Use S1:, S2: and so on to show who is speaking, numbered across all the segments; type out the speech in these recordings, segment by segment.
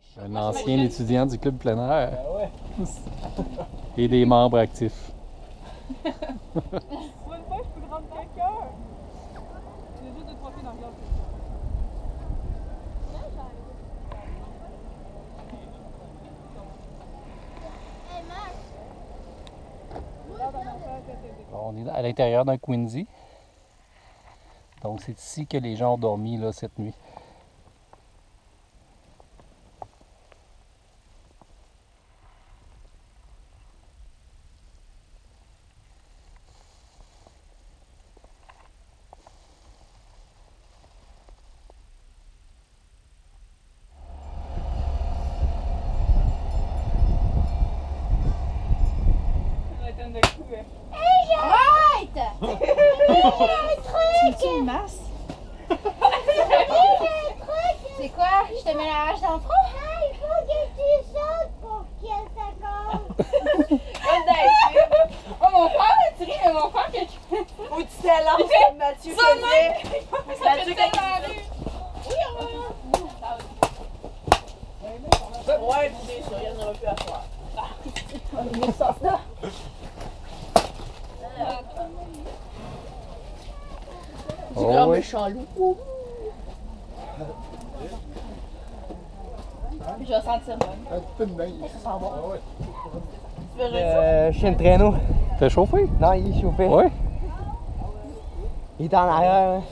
S1: Un ancien étudiant du club plein air.
S2: Ben ouais.
S1: Et des membres actifs.
S3: Pour une fois, je peux rendre quelqu'un. Il y a juste 2-3 filles dans le gars.
S1: On est à l'intérieur d'un Quincy. Donc c'est ici que les gens ont dormi là, cette nuit.
S4: Arrête! C'est une masse? C'est quoi? Je te mets la hache dans le front? Il faut que tu sautes pour que ça compte.
S3: Oh mon frère a tiré, mais mon frère qui
S5: Ou tu t'élances comme Mathieu faisait. Mathieu quand ouais, c'est sûr, il n'y en aura plus à faire.
S1: Oh, oui.
S5: Méchant loup. Je vais sentir bon. Ça sent bon. Tu verrais ça?
S2: Chien de traîneau.
S1: T'es chauffé?
S2: Non, il est chauffé.
S1: Oui.
S2: Il est en arrière. Hein.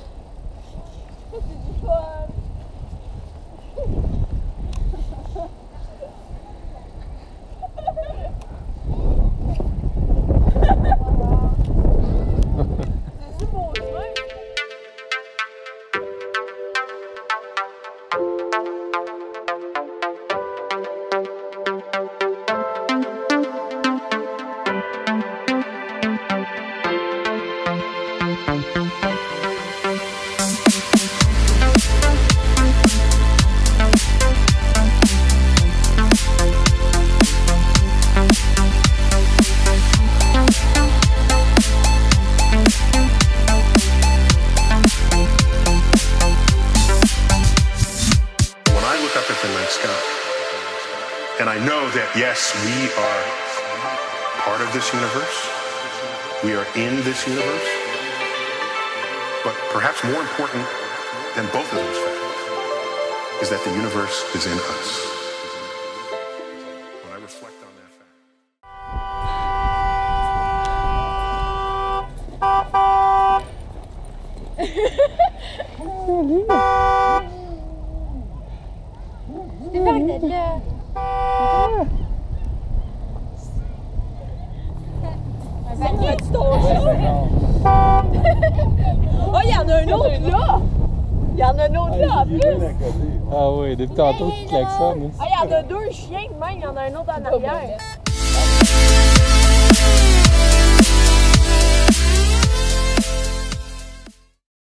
S6: And I know that, yes, we are part of this universe. We are in this universe. But perhaps more important than both of those facts is that the universe is in us. When I reflect on that fact.
S4: Stéphane, t'es là.
S5: C'est ton chat? Oh, il y en a un autre là! Il y en a un autre là en plus!
S1: Ah oui, depuis tantôt tu klaxonnes.
S5: Ah, il y en a deux chiens de même, il y en a un autre en arrière.